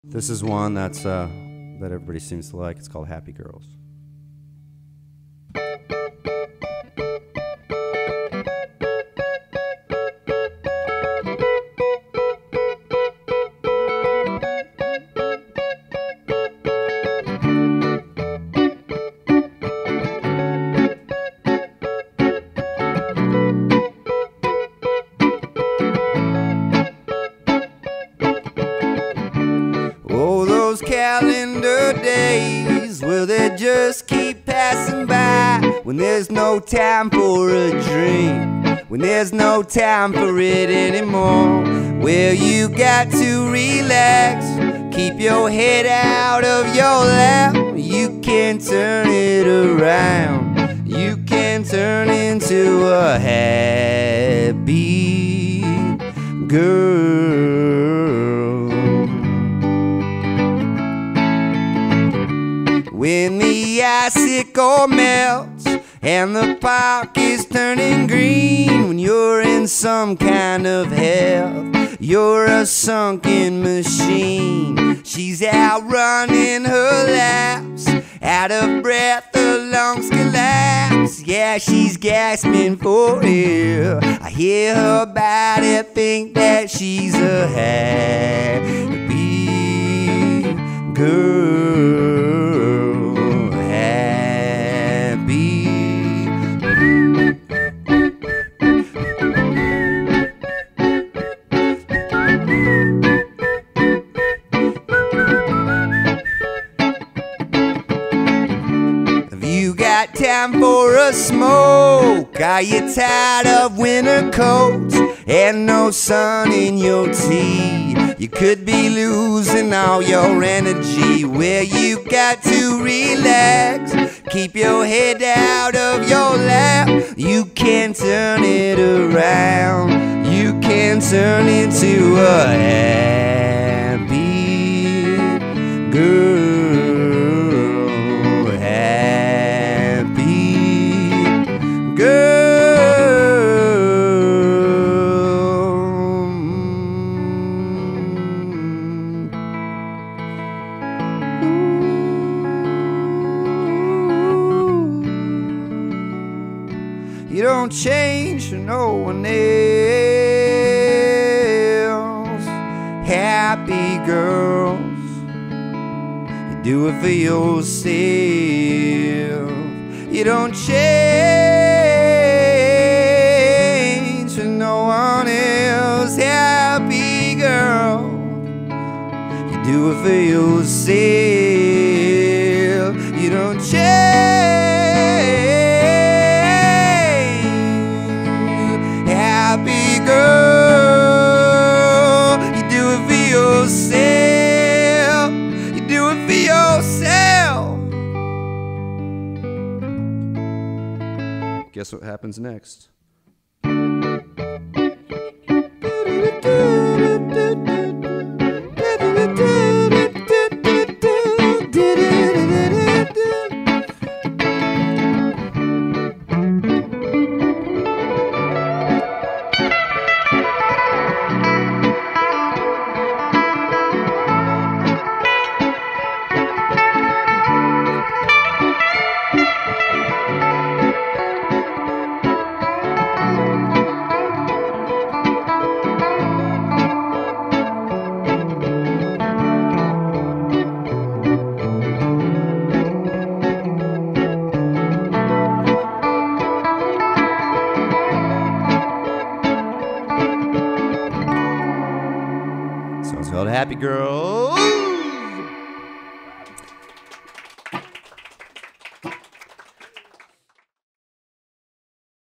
This is one that everybody seems to like. It's called Happy Girls. Oh, those calendar days, will they just keep passing by when there's no time for a dream, when there's no time for it anymore? Well, you got to relax, keep your head out of your lap. You can turn it around, you can turn into a happy girl. When the icicle melts and the park is turning green, when you're in some kind of hell, you're a sunken machine. She's out running her laps, out of breath, her lungs collapse. Yeah, she's gasping for air. I hear her body think that she's a happy girl. Time for a smoke? Are you tired of winter coats and no sun in your tea? You could be losing all your energy. Well, you got to relax, keep your head out of your lap. You can turn it around, you can turn into a happy girl. You don't change for no one else. Happy girls, you do it for yourself. You don't change for no one else. Happy girl, you do it for yourself. You don't change. Happy girl, you do it for yourself. You do it for yourself. Guess what happens next? So it's called Happy Girl.